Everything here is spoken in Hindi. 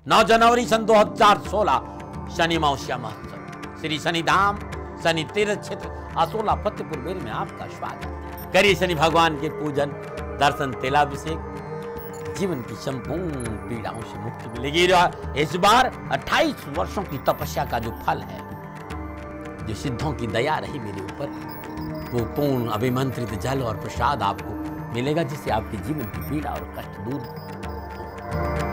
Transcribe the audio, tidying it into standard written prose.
9 जनवरी सन 2016 शनि अमावस्या महोत्सव श्री शनिधाम शनि तीर्थ क्षेत्र असोला फतेहपुर बेरी में आपका स्वागत। करिए शनि भगवान के पूजन दर्शन तेलाभिषेक, जीवन की संपूर्ण पीड़ाओं से मुक्ति मिलेगी। इस बार 28 वर्षों की तपस्या का जो फल है, जो सिद्धों की दया रही मेरे ऊपर, वो पूर्ण अभिमंत्रित जल और प्रसाद आपको मिलेगा, जिससे आपके जीवन की पीड़ा और कष्ट दूर हो।